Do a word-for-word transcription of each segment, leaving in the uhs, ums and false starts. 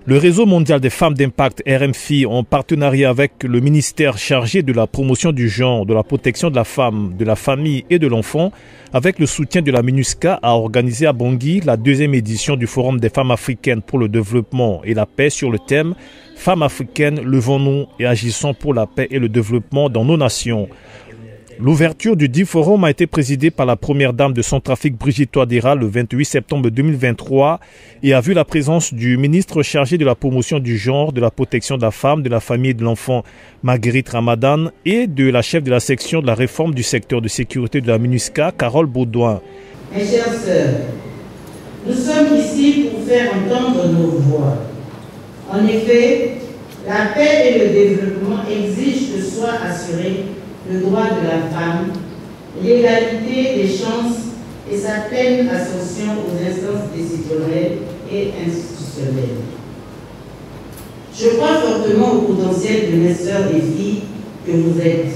Le Réseau mondial des femmes d'impact R M F I, en partenariat avec le ministère chargé de la promotion du genre, de la protection de la femme, de la famille et de l'enfant, avec le soutien de la MINUSCA, a organisé à Bangui la deuxième édition du Forum des femmes africaines pour le développement et la paix sur le thème « Femmes africaines, levons-nous et agissons pour la paix et le développement dans nos nations ». L'ouverture du dit forum a été présidée par la première dame de Centrafrique, Brigitte Touadéra, le vingt-huit septembre deux mille vingt-trois et a vu la présence du ministre chargé de la promotion du genre, de la protection de la femme, de la famille et de l'enfant, Marguerite Ramadan, et de la chef de la section de la réforme du secteur de sécurité de la MINUSCA, Carole Baudouin. Mes chères sœurs, nous sommes ici pour faire entendre nos voix. En effet, la paix et le développement exigent que soit assuré le droit de la femme, l'égalité des chances et sa pleine association aux instances décisionnelles et institutionnelles. Je crois fortement au potentiel de mes sœurs et filles que vous êtes.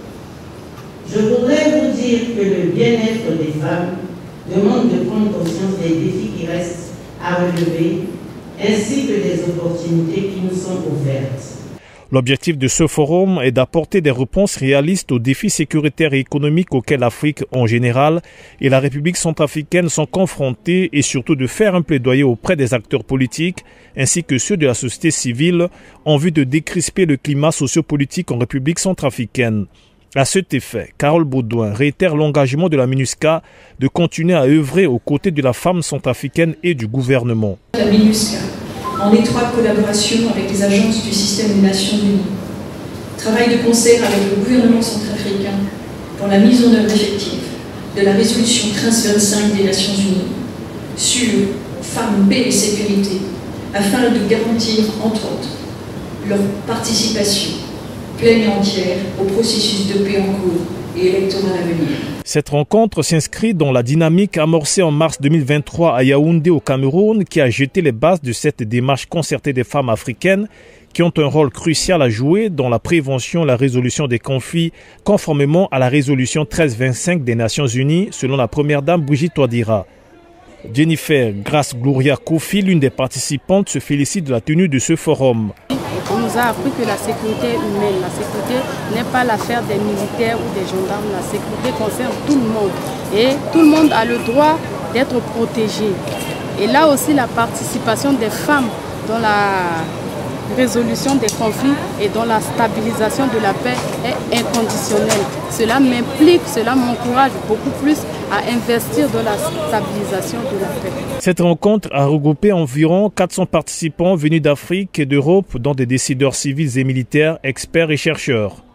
Je voudrais vous dire que le bien-être des femmes demande de prendre conscience des défis qui restent à relever, ainsi que des opportunités qui nous sont offertes. L'objectif de ce forum est d'apporter des réponses réalistes aux défis sécuritaires et économiques auxquels l'Afrique en général et la République centrafricaine sont confrontées et surtout de faire un plaidoyer auprès des acteurs politiques ainsi que ceux de la société civile en vue de décrisper le climat sociopolitique en République centrafricaine. À cet effet, Carole Baudouin réitère l'engagement de la MINUSCA de continuer à œuvrer aux côtés de la femme centrafricaine et du gouvernement. La MINUSCA, en étroite collaboration avec les agences du système des Nations Unies, travaille de concert avec le gouvernement centrafricain pour la mise en œuvre effective de la résolution mille trois cent vingt-cinq des Nations Unies sur femmes, paix et sécurité, afin de garantir, entre autres, leur participation pleine et entière au processus de paix en cours et électoral à venir. Cette rencontre s'inscrit dans la dynamique amorcée en mars deux mille vingt-trois à Yaoundé au Cameroun qui a jeté les bases de cette démarche concertée des femmes africaines qui ont un rôle crucial à jouer dans la prévention et la résolution des conflits conformément à la résolution treize vingt-cinq des Nations Unies selon la première dame Brigitte Touadéra. Jennifer Grace Gloria Kofi, l'une des participantes, se félicite de la tenue de ce forum. On nous a appris que la sécurité humaine, la sécurité n'est pas l'affaire des militaires ou des gendarmes, la sécurité concerne tout le monde. Et tout le monde a le droit d'être protégé. Et là aussi, la participation des femmes dans la résolution des conflits et dans la stabilisation de la paix est inconditionnelle. Cela m'implique, cela m'encourage beaucoup plus à investir dans la stabilisation de la paix. Cette rencontre a regroupé environ quatre cents participants venus d'Afrique et d'Europe, dont des décideurs civils et militaires, experts et chercheurs.